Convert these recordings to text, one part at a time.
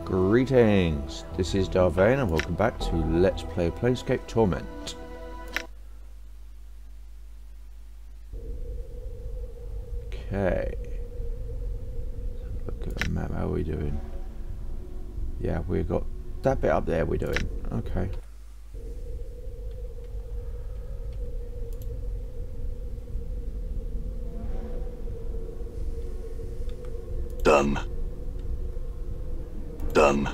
Greetings, this is Vane and welcome back to Let's Play Planescape Torment. Okay, look at the map, how are we doing? Yeah, we've got that bit up there we're doing, okay. Done. Done.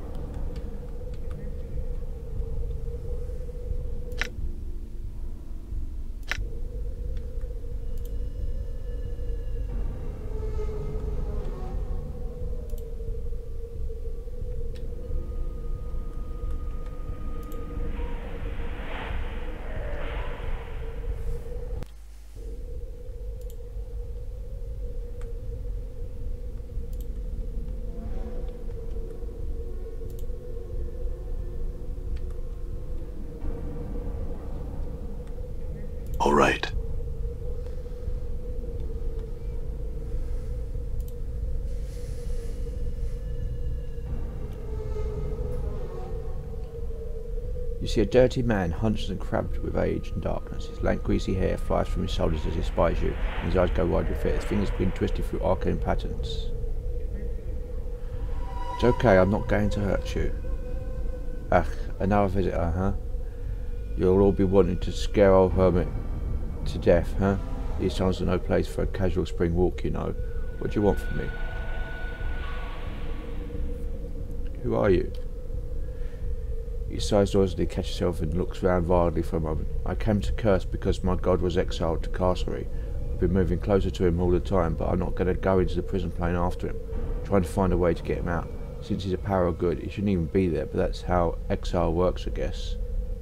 All right. You see a dirty man, hunched and crabbed with age and darkness. His lank greasy hair flies from his shoulders as he spies you, and his eyes go wide with fear. His fingers begin twisted through arcane patterns. It's okay, I'm not going to hurt you. Ach, another visitor, huh? You'll all be wanting to scare old hermit to death, huh? These times are no place for a casual spring walk, you know. What do you want from me? Who are you? He sighs noisily, catches himself and looks round wildly for a moment. I came to curse because my god was exiled to Castlery. I've been moving closer to him all the time, but I'm not going to go into the prison plane after him. I'm trying to find a way to get him out. Since he's a power of good, he shouldn't even be there, but that's how exile works, I guess.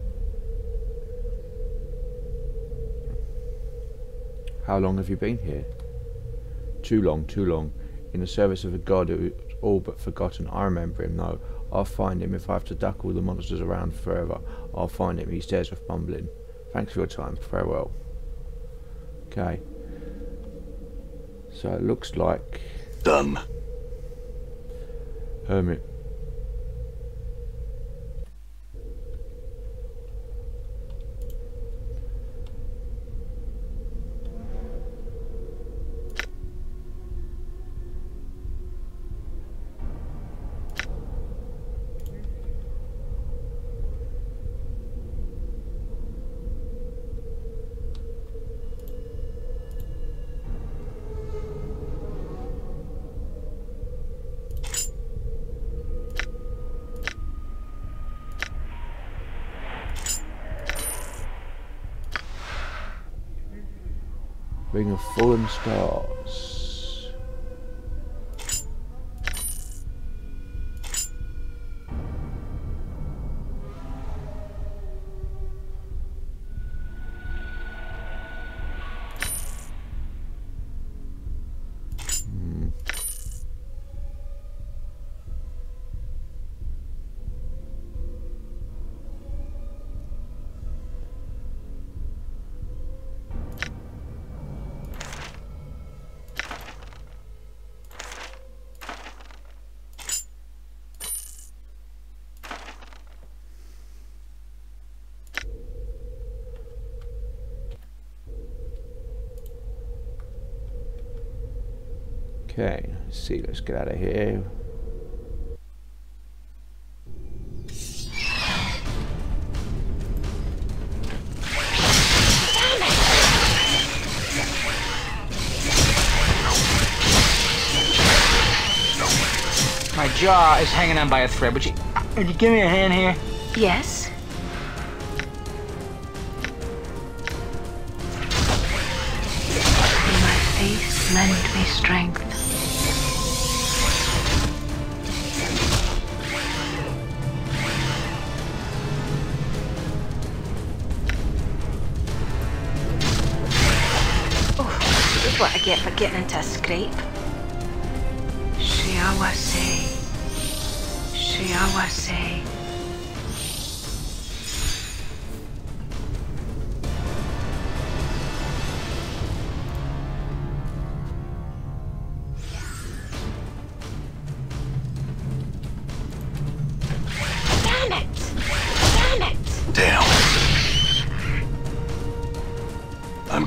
How long have you been here? Too long, too long. In the service of a god who is all but forgotten. I remember him, though. I'll find him if I have to duck all the monsters around forever. I'll find him, he stares with mumbling. Thanks for your time, farewell. Okay. So it looks like... Done. Hermit. Ring of Fallen Stars. Okay, let's see, let's get out of here. My jaw is hanging on by a thread. Would you give me a hand here? Yes. May my face lend me strength. Oh, this is what I get for getting into a scrape. Shiawase. Shiawase.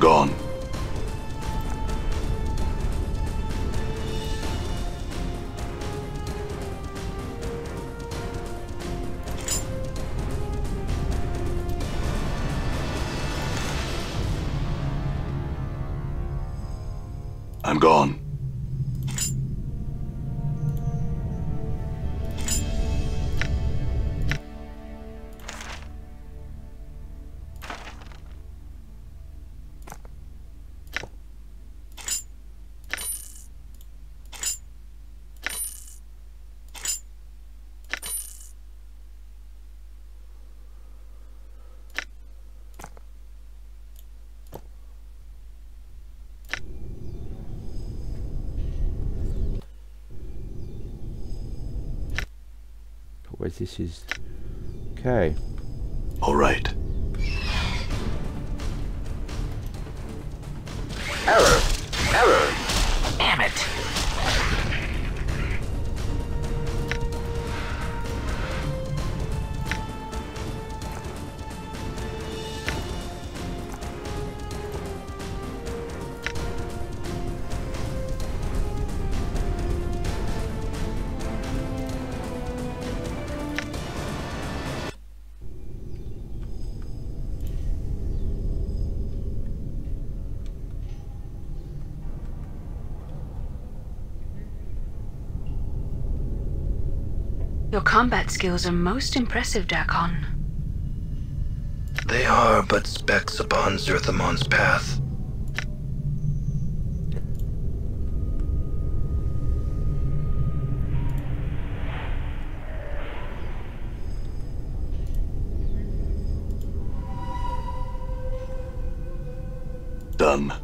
gone. I'm gone. Wait, this is okay. All right. Error! Error! Damn it! Your combat skills are most impressive, Dakon. They are but specks upon Zerthamon's path. Done.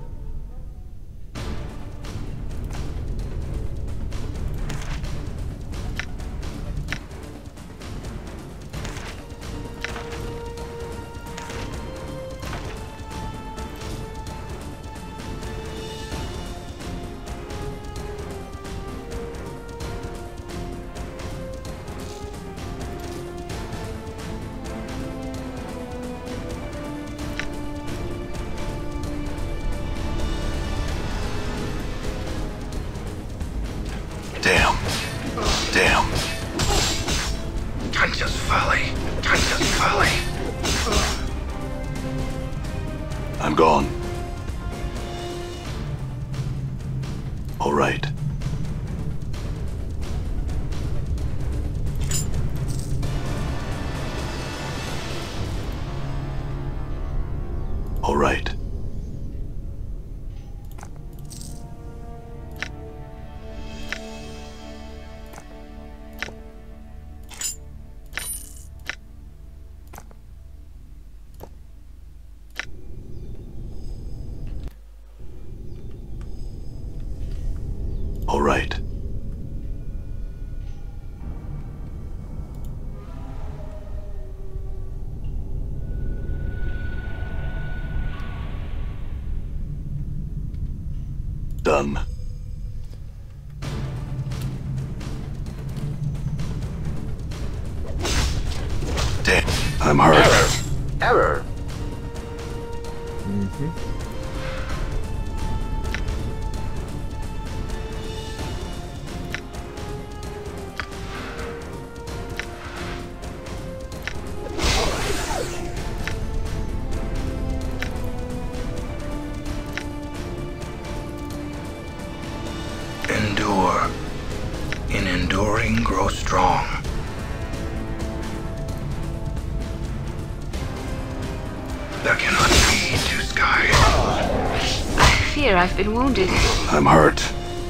Damn. Tanja's folly. Tanja's folly. I'm gone. All right. All right. All right. Done. Damn, I'm hurt. Error! Endure. In enduring, grow strong. There cannot be two skies. I fear I've been wounded. I'm hurt.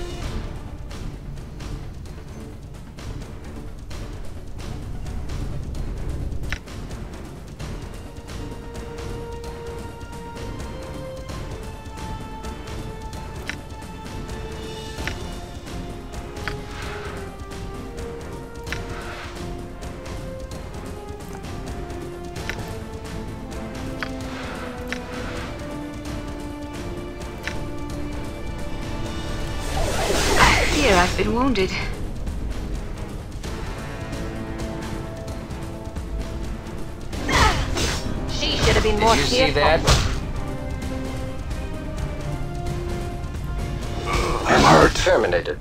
I've been wounded. She should have been more Did you see careful. that? terminated.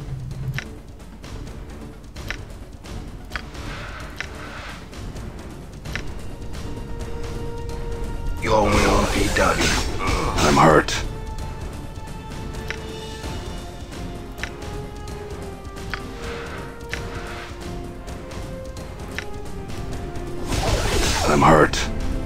Your will be done. I'm hurt. I'm hurt.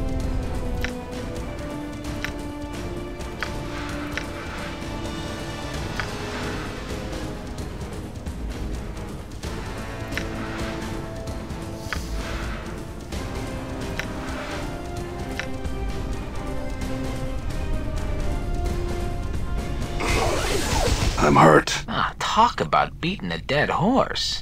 I'm hurt. Ah, talk about beating a dead horse.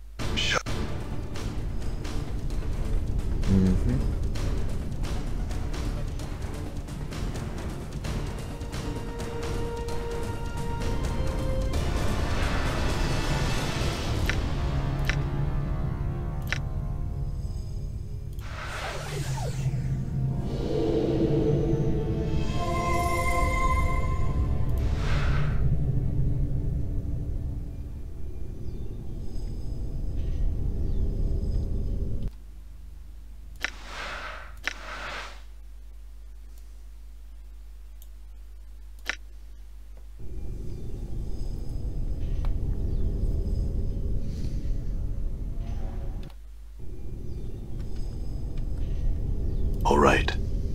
All right.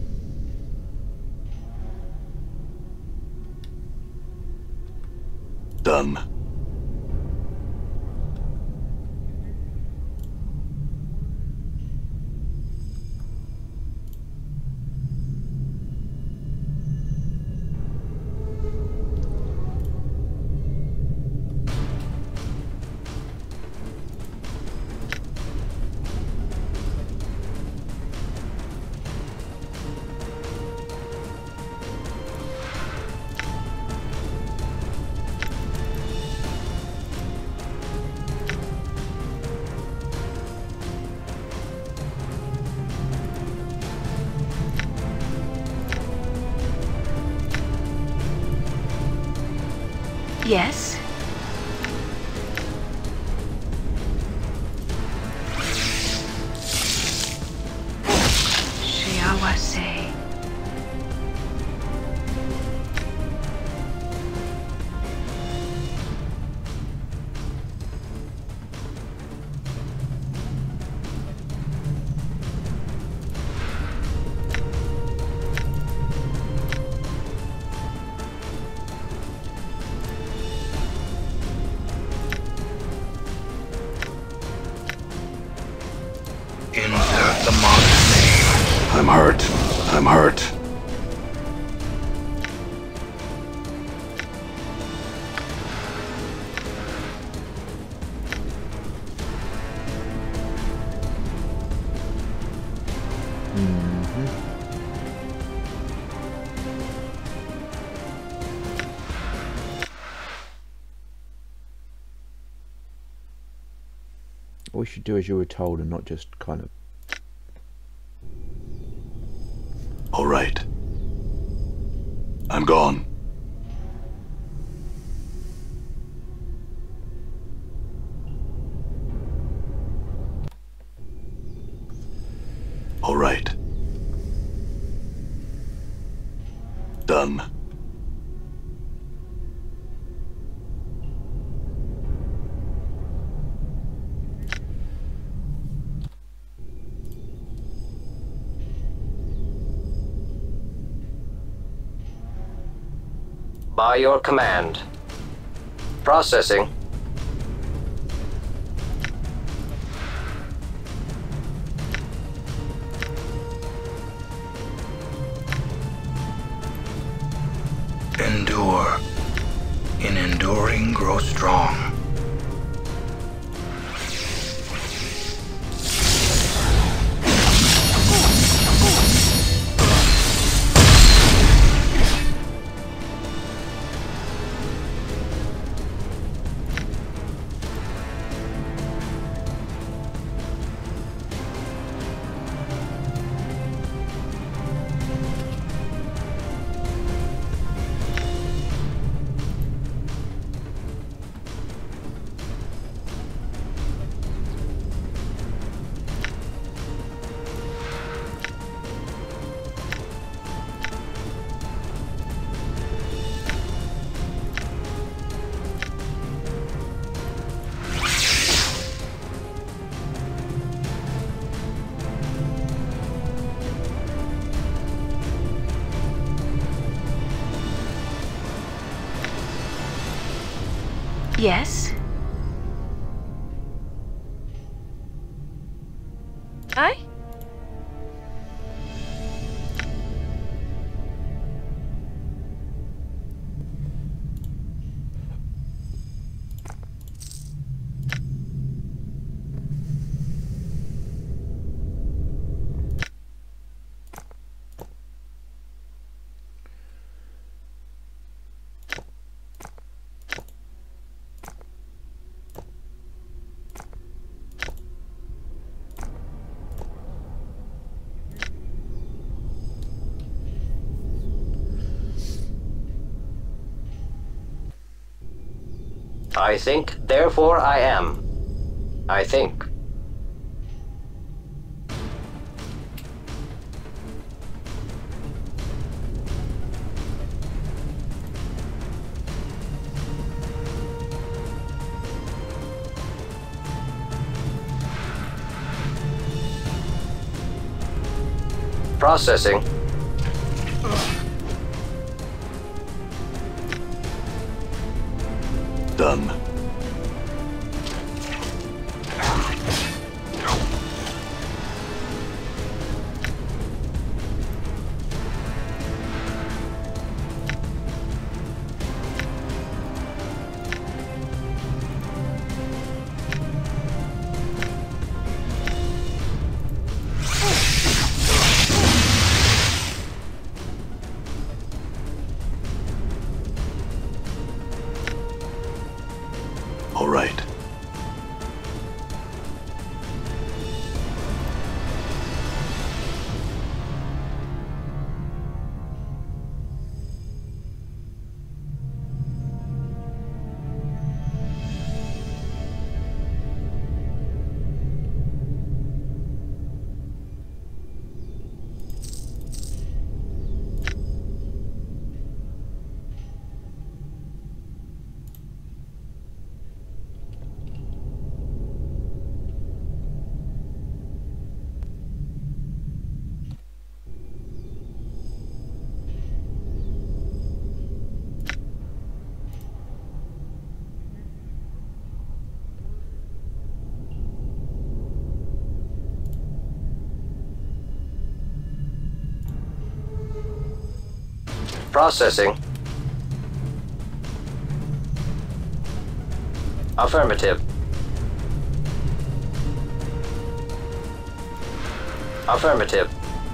Done. Yes? Shiawase. Insert the monster's name. I'm hurt. I'm hurt. What we should do as you were told and not just kind of... All right. I'm gone. All right. Done. By your command. Processing. Endure. In enduring, grow strong. Yes? Aye? I think, therefore I am. I think. Processing. Done. All right. Processing. Affirmative. Affirmative.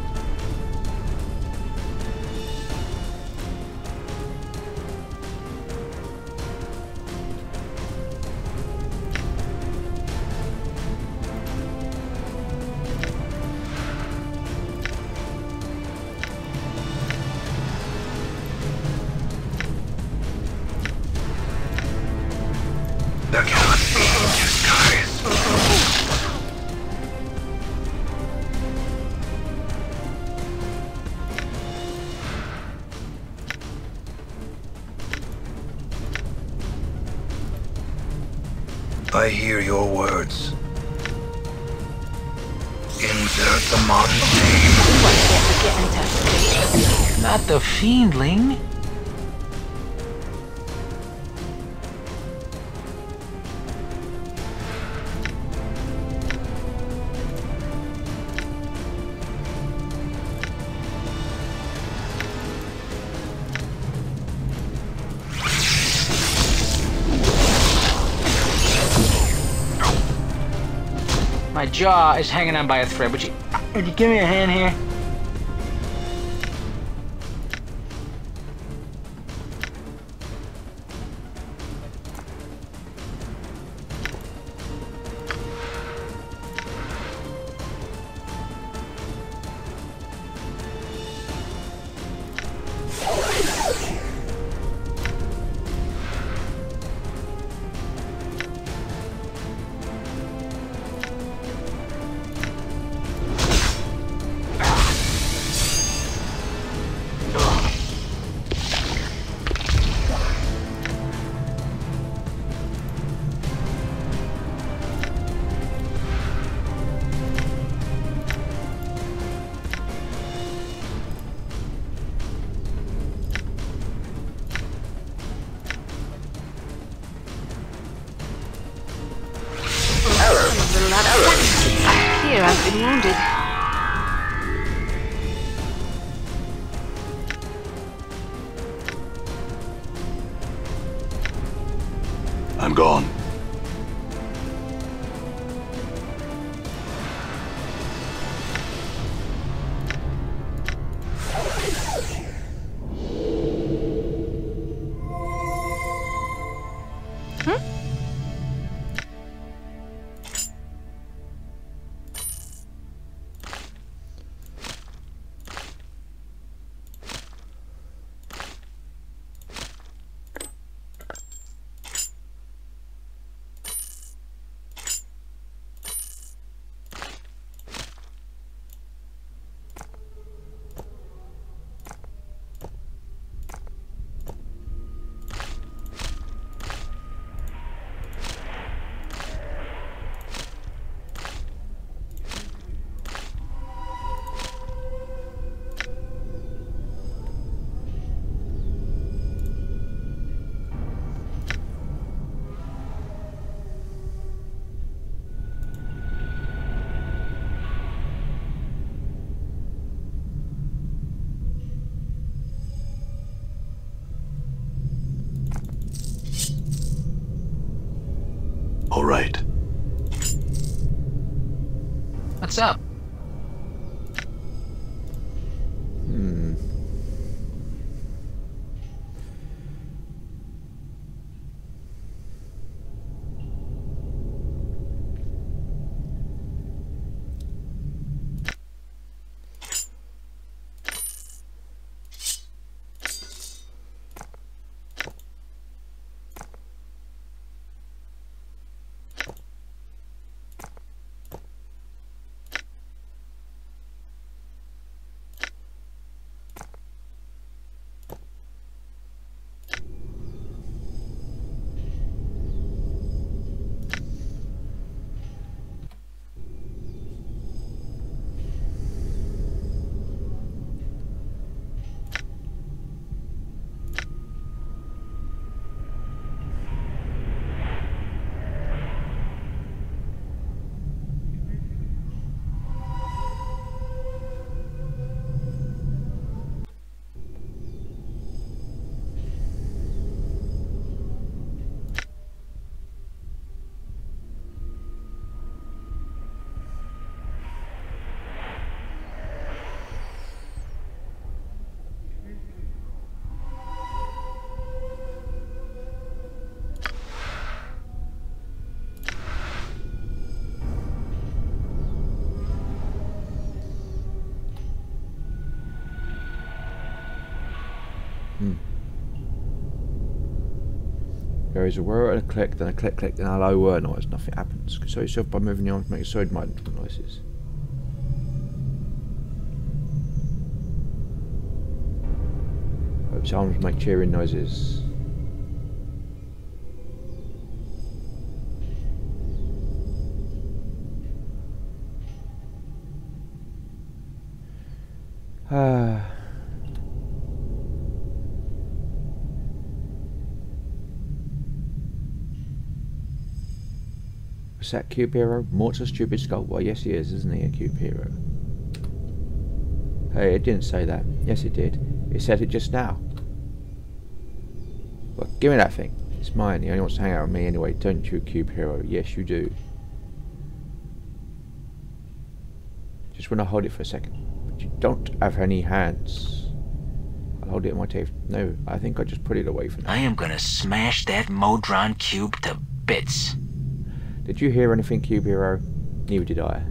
There cannot be disguise. I hear your words. Insert the Mon's name. Not the Fiendling. My jaw is hanging on by a thread. Would you give me a hand here? wounded. I'm gone. All right. What's up? There is a whir and a click, then a click, click, then a low whir noise. Nothing happens. Console yourself by moving your arms to make solid noises. Hope's arms make cheering noises. Was that Cube Hero? Morte's a stupid skull. Well, yes he is, isn't he, a Cube Hero? Hey, it didn't say that. Yes it did. It said it just now. Well, give me that thing. It's mine. He only wants to hang out with me anyway, don't you, Cube Hero? Yes, you do. Just want to hold it for a second. But you don't have any hands. I'll hold it in my teeth. No, I think I just put it away for now. I am gonna smash that Modron cube to bits. Did you hear anything, Cube Hero? Neither did I.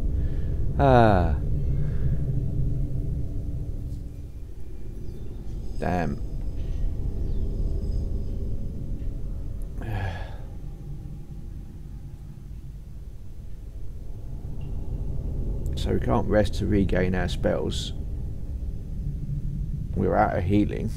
Damn. So we can't rest to regain our spells. We're out of healing.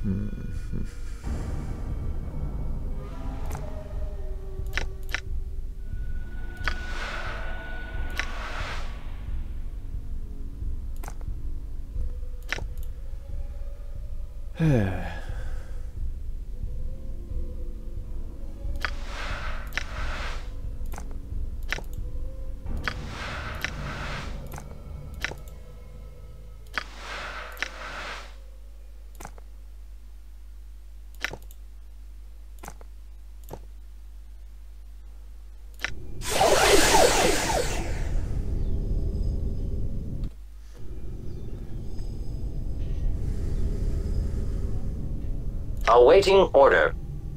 Awaiting order.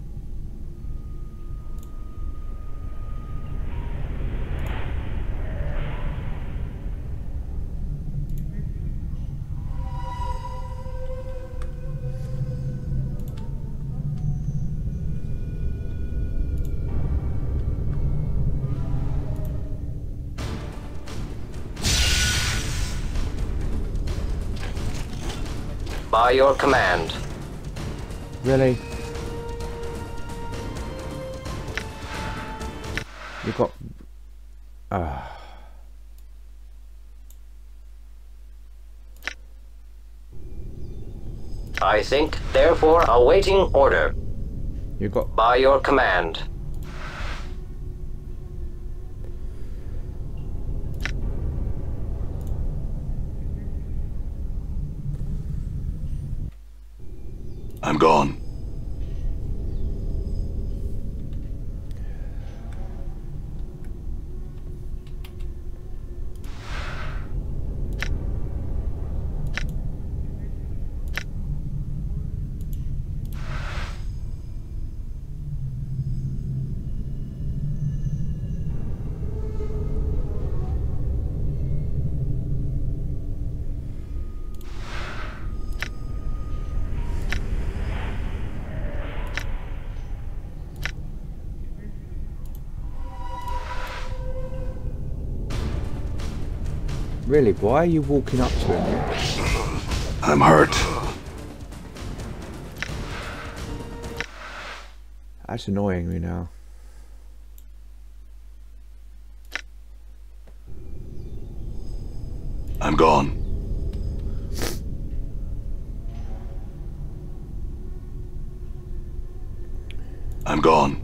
By your command. Really? You got... I think, therefore, awaiting order. You got... By your command. I'm gone. Really, why are you walking up to him? I'm hurt. That's annoying me now. I'm gone. I'm gone.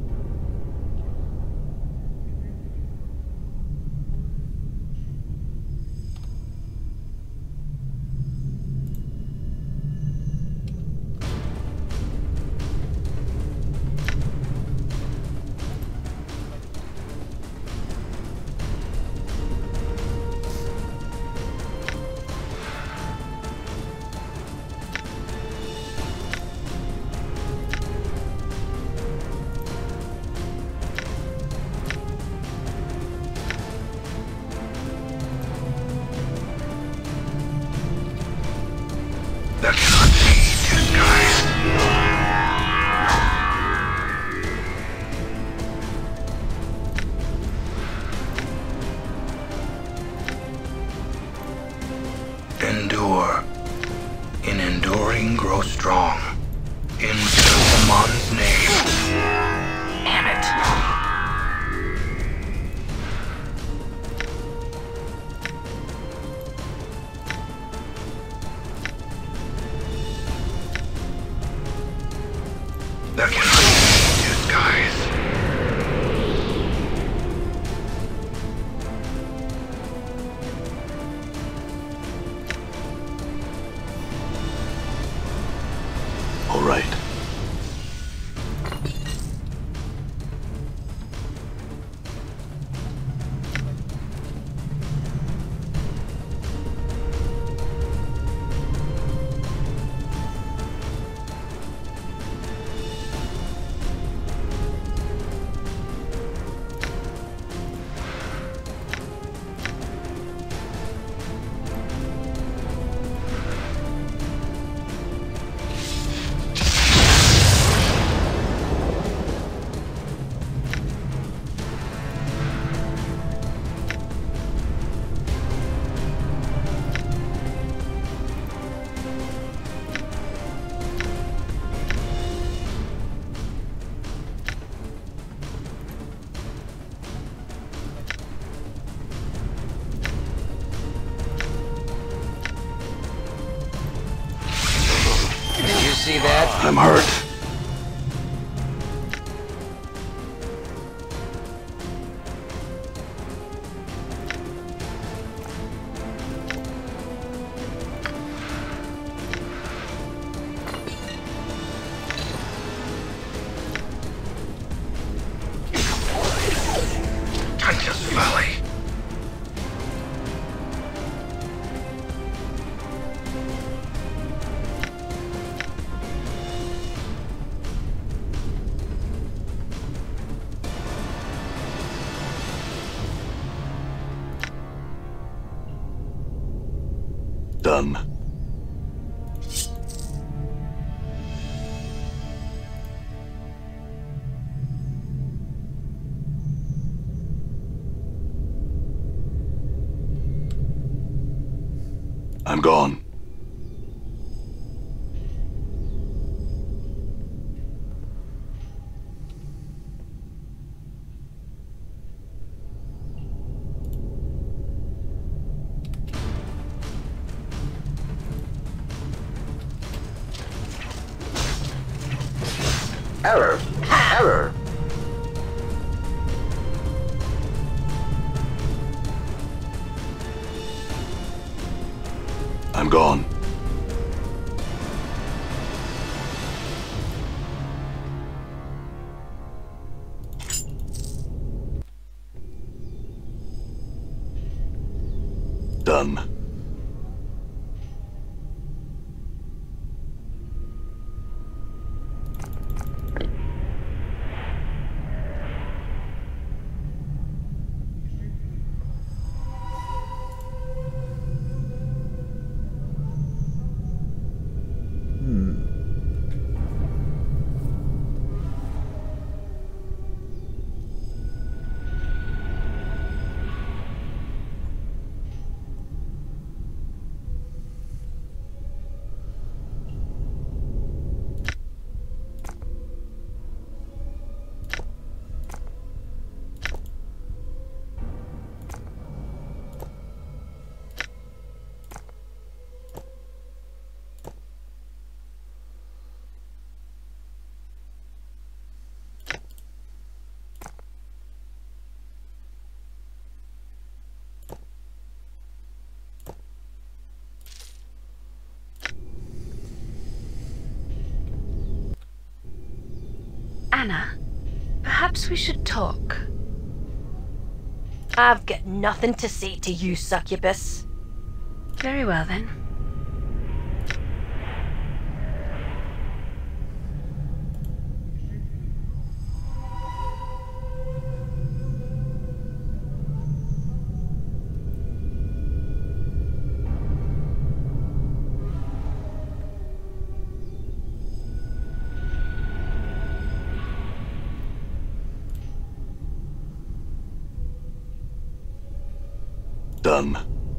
That cannot be disguised. Endure. In enduring, grow strong. In Saruman's name. Damn it. That cannot be disguised. All right. see that? I'm hurt. Titus Valley. Done. I'm gone. Error. Error. I'm gone. Done. Anna, perhaps we should talk. I've got nothing to say to you, succubus. Very well then. Done.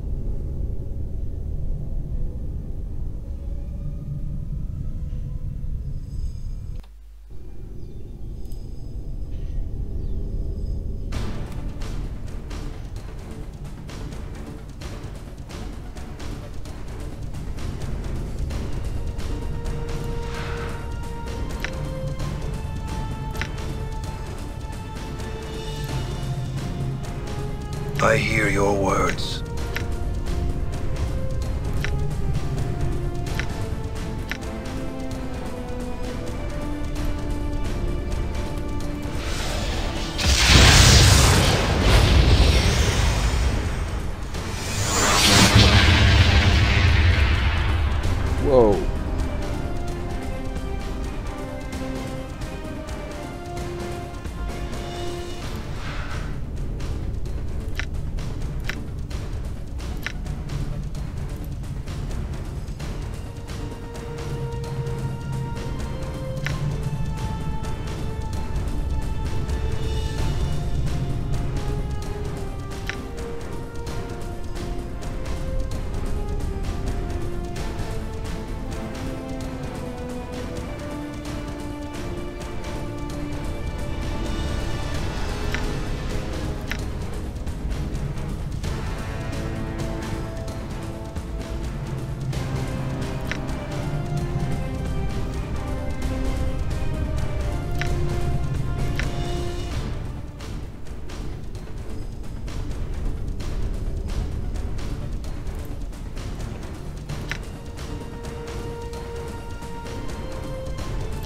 I hear your words. Whoa.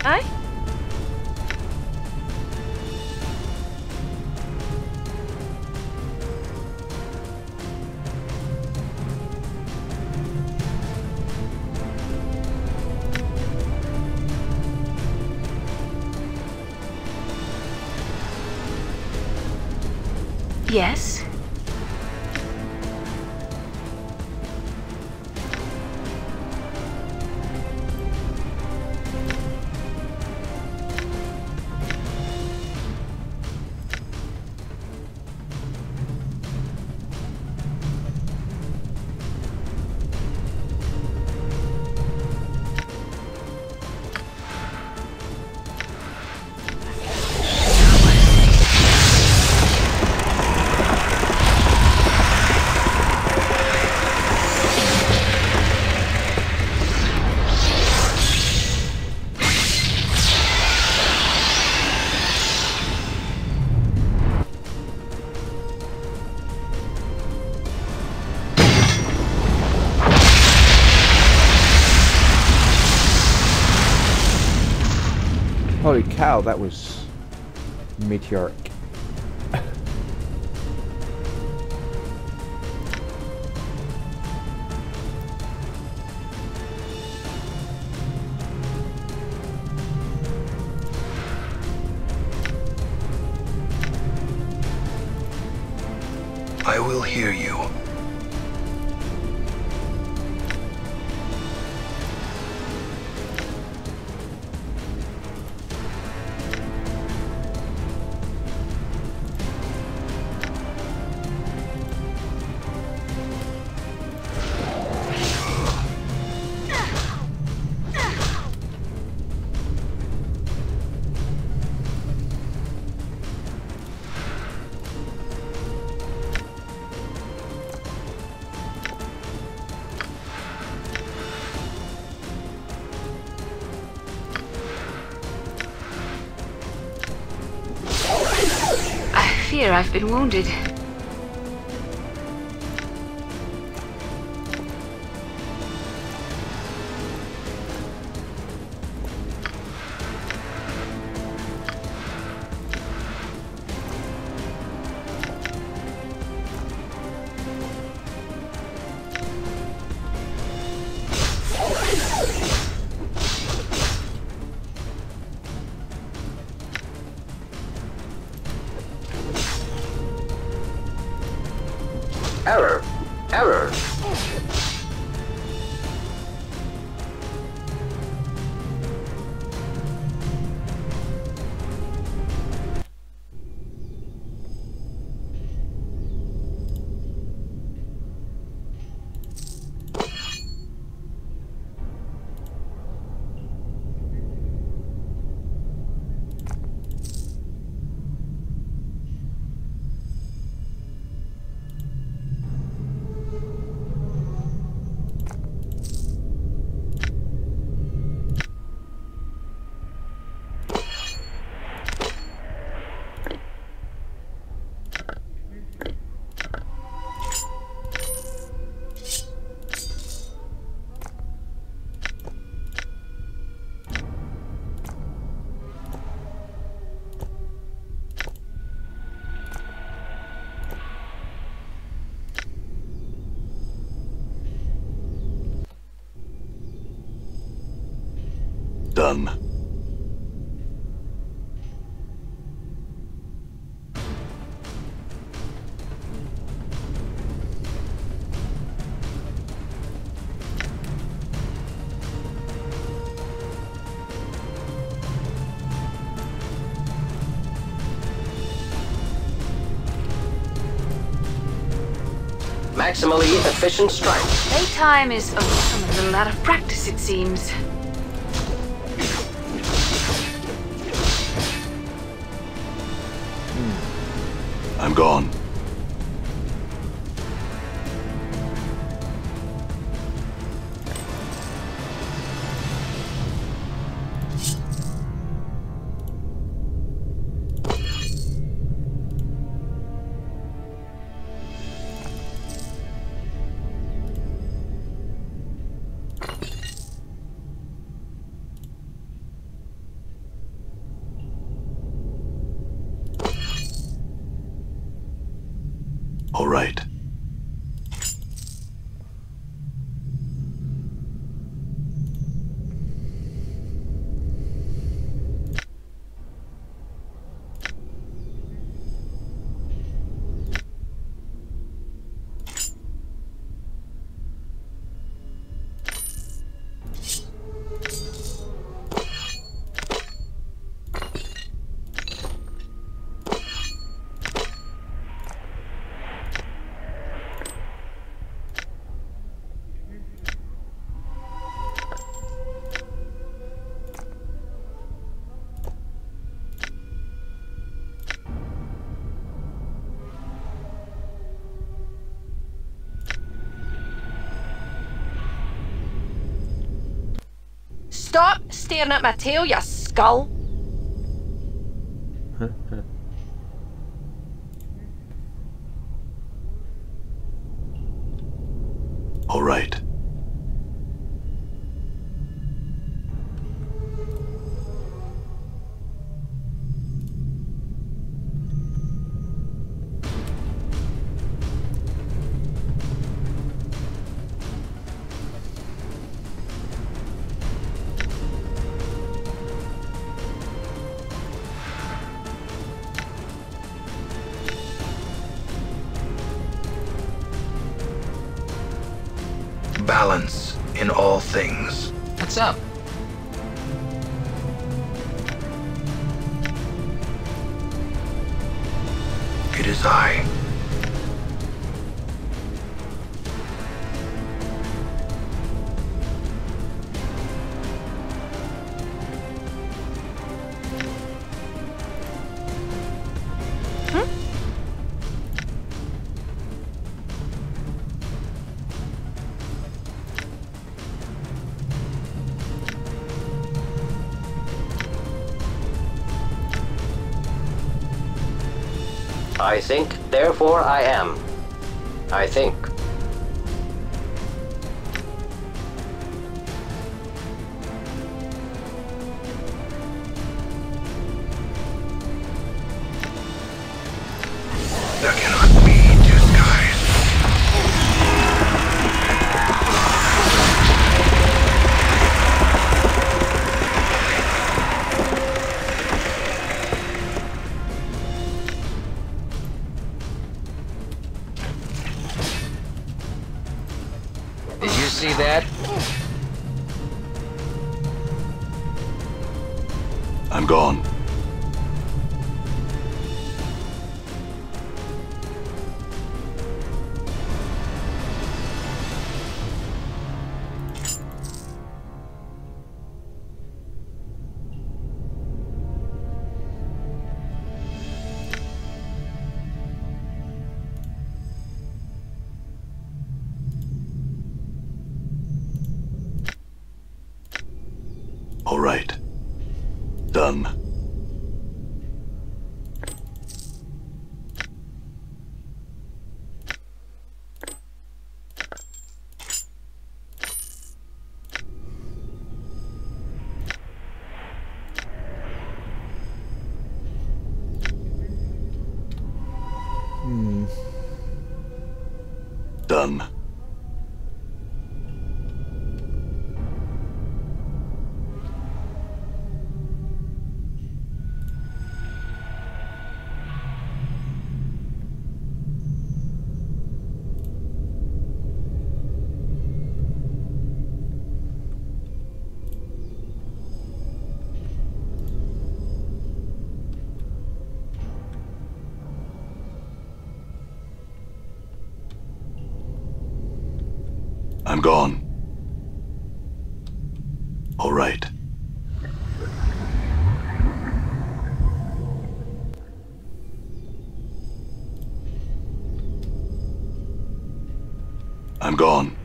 Aye? Yes? Holy cow, that was meteoric. I will hear you. I fear I've been wounded. Error. Error. Done. Maximally efficient strike. Playtime is, oh, I'm a little out of practice, it seems. I'm gone. right. Stop staring at my tail, you skull! All right. Balance in all things. What's up? It is I. I think, therefore I am. I think. There cannot be two skies. Did you see that? I'm gone. All right. Done. Done. I'm gone. All right. I'm gone.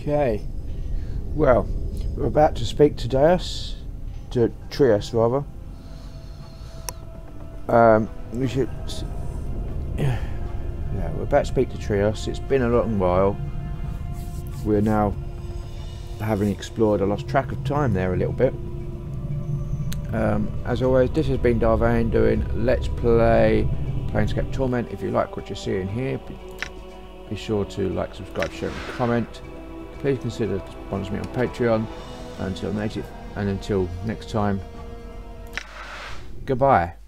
Okay. Well, we're about to speak to Trias rather. We should. Yeah, we're about to speak to Trias. It's been a long while. We're now, having explored, I lost track of time there a little bit. As always, this has been Vane doing Let's Play Planescape Torment. If you like what you're seeing here, be sure to like, subscribe, share and comment. Please consider sponsoring me on Patreon. Until next time, goodbye.